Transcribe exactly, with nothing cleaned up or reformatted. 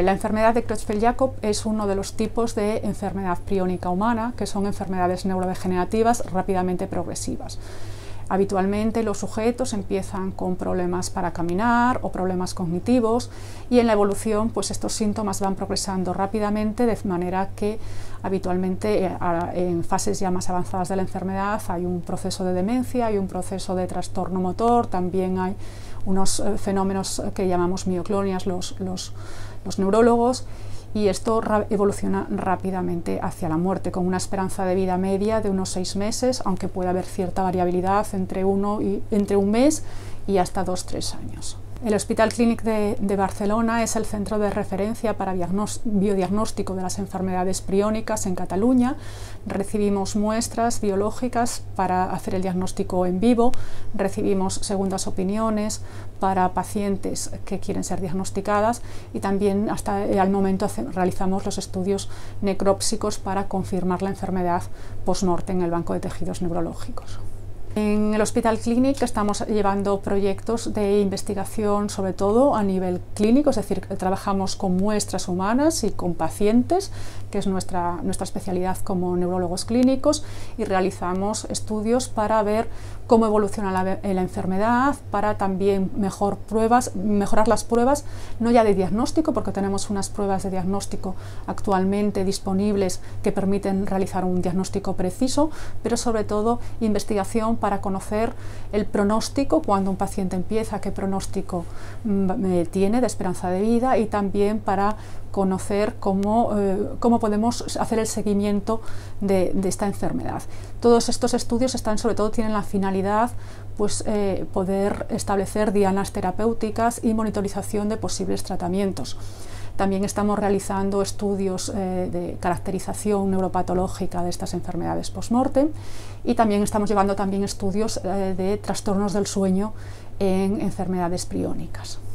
La enfermedad de Creutzfeldt-Jakob es uno de los tipos de enfermedad priónica humana, que son enfermedades neurodegenerativas rápidamente progresivas. Habitualmente los sujetos empiezan con problemas para caminar o problemas cognitivos, y en la evolución pues estos síntomas van progresando rápidamente, de manera que habitualmente en fases ya más avanzadas de la enfermedad hay un proceso de demencia, hay un proceso de trastorno motor, también hay unos fenómenos que llamamos mioclonias los, los, los neurólogos, y esto evoluciona rápidamente hacia la muerte, con una esperanza de vida media de unos seis meses, aunque puede haber cierta variabilidad entre, uno y, entre un mes y hasta dos, tres años. El Hospital Clínic de, de Barcelona es el centro de referencia para biodiagnóstico de las enfermedades priónicas en Cataluña. Recibimos muestras biológicas para hacer el diagnóstico en vivo, recibimos segundas opiniones para pacientes que quieren ser diagnosticadas, y también hasta al momento realizamos los estudios necrópsicos para confirmar la enfermedad post-mortem en el banco de tejidos neurológicos. En el Hospital Clínic estamos llevando proyectos de investigación sobre todo a nivel clínico, es decir, trabajamos con muestras humanas y con pacientes, que es nuestra, nuestra especialidad como neurólogos clínicos, y realizamos estudios para ver cómo evoluciona la, la enfermedad, para también mejor pruebas, mejorar las pruebas, no ya de diagnóstico, porque tenemos unas pruebas de diagnóstico actualmente disponibles que permiten realizar un diagnóstico preciso, pero sobre todo investigación para conocer el pronóstico, cuando un paciente empieza, qué pronóstico mm, tiene de esperanza de vida, y también para conocer cómo, eh, cómo podemos hacer el seguimiento de, de esta enfermedad. Todos estos estudios están, sobre todo, tienen la finalidad pues, eh, poder establecer dianas terapéuticas y monitorización de posibles tratamientos. También estamos realizando estudios eh, de caracterización neuropatológica de estas enfermedades post-mortem, y también estamos llevando también estudios eh, de trastornos del sueño en enfermedades priónicas.